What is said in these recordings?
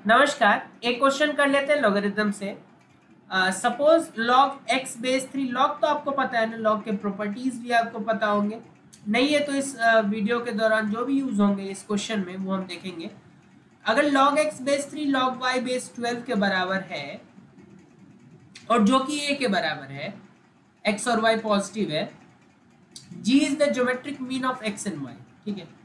नमस्कार, एक क्वेश्चन कर लेते हैं लॉगरिथम से। Suppose log X base 3, log तो आपको पता है ना, लॉग के प्रॉपर्टीज भी आपको पता होंगे। नहीं है तो इस वीडियो के दौरान जो भी यूज होंगे इस क्वेश्चन में वो हम देखेंगे। अगर log X base 3 log Y base 12 के बराबर है और जो कि ए के बराबर है, एक्स और वाई पॉजिटिव है, G is the geometric mean of X and Y. ठीक है,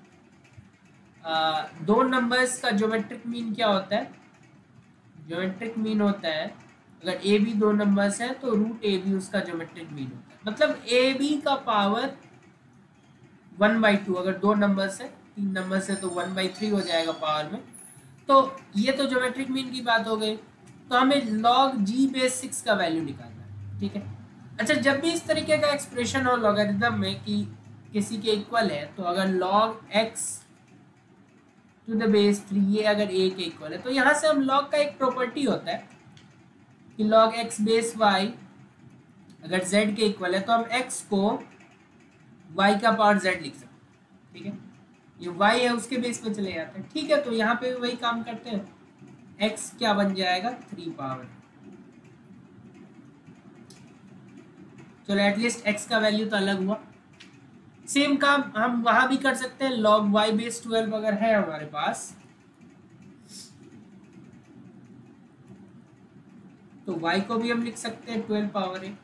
दो नंबर्स का ज्योमेट्रिक मीन क्या होता है? ज्योमेट्रिक मीन होता है, अगर ए बी दो नंबर्स हैं तो रूट ए बी उसका ज्योमेट्रिक मीन होता है। मतलब ए बी का पावर 1/2, अगर दो नंबर्स है, 3 नंबर्स है तो 1/3 हो जाएगा पावर में। तो ये तो ज्योमेट्रिक मीन की बात हो गई। तो हमें लॉग जी बेस 6 का वैल्यू निकालना है। ठीक है, अच्छा, जब भी इस तरीके का एक्सप्रेशन हो लॉगरिथम में कि किसी के इक्वल है, तो अगर log X to the base 3 ये अगर ए के इक्वल है, तो यहाँ से हम लॉग का एक प्रॉपर्टी होता है कि लॉग एक्स बेस वाई अगर z के इक्वल है तो हम x को y का पावर z लिख सकते हैं। ठीक है, ये y है उसके बेस पे चले जाते हैं। ठीक है, तो यहाँ पे भी वही काम करते हैं, x क्या बन जाएगा 3 पावर। चलो एटलीस्ट x का वैल्यू तो अलग हुआ। सेम काम हम वहां भी कर सकते हैं, log y बेस 12 अगर है हमारे पास तो y को भी हम लिख सकते हैं 12 पावर है।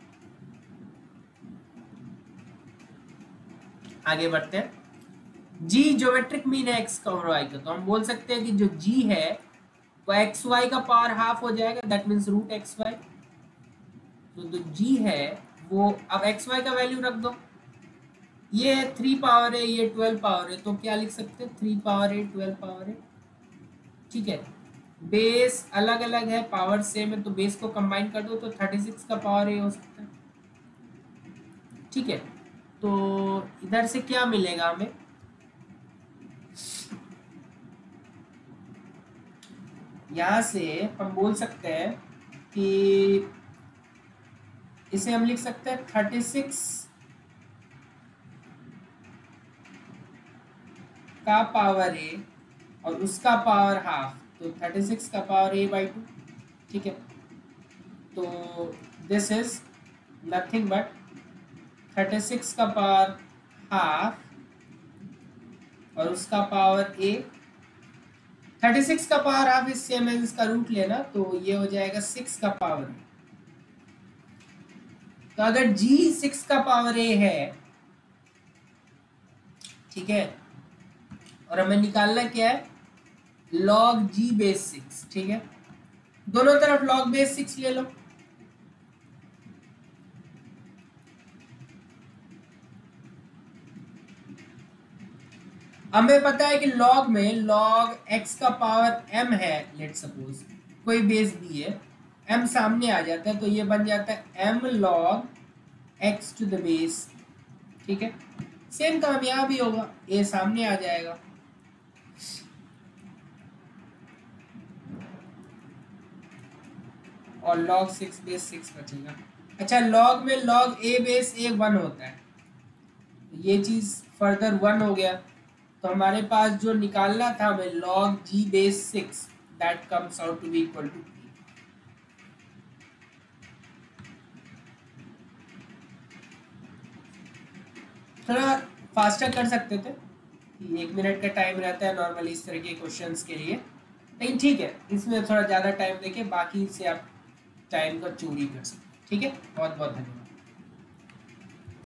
आगे बढ़ते हैं। g ज्योमेट्रिक मीन है x का और y का, तो हम बोल सकते हैं कि जो g है वो एक्स वाई का पावर हाफ हो जाएगा, that means root X Y. तो जो g है वो, अब एक्स वाई का वैल्यू रख दो, ये 3 पावर है, ये 12 पावर है, तो क्या लिख सकते हैं 3 पावर है 12 पावर है। ठीक है, बेस अलग अलग है, पावर सेम है, तो बेस को कंबाइन कर दो तो 36 का पावर ए हो सकता है। ठीक है, तो इधर से क्या मिलेगा हमें, यहां से हम बोल सकते हैं कि इसे हम लिख सकते हैं 36 का पावर ए और उसका पावर हाफ, तो 36 का पावर a/2। ठीक है, तो दिस इज नथिंग बट 36 का पावर हाफ और उसका पावर a। 36 का पावर हाफ इस सेम है, इसका रूट लेना, तो ये हो जाएगा 6 का पावर। तो अगर g 6 का पावर a है, ठीक है, और हमें निकालना क्या है, log g बेस 6। ठीक है, दोनों तरफ log बेस 6 ले लो। हमें पता है कि log में log x का पावर m है, लेट सपोज कोई बेस भी है, m सामने आ जाता है तो ये बन जाता है m log x to the base. ठीक है, सेम काम यहाँ भी होगा, a सामने आ जाएगा, और log 6 बेस 6 बचेगा। अच्छा, log में log a बेस a 1 होता है, ये चीज फर्दर 1 हो गया, तो हमारे पास जो निकालना था हमें log g base 6, that comes out to be equal to 3। थोड़ा फास्टर कर सकते थे, 1 मिनट का टाइम रहता है नॉर्मली इस तरह के क्वेश्चंस के लिए, लेकिन ठीक है, इसमें थोड़ा ज़्यादा टाइम देके बाकी से आप टाइम को चोरी कर सकते हैं। ठीक है, बहुत बहुत धन्यवाद।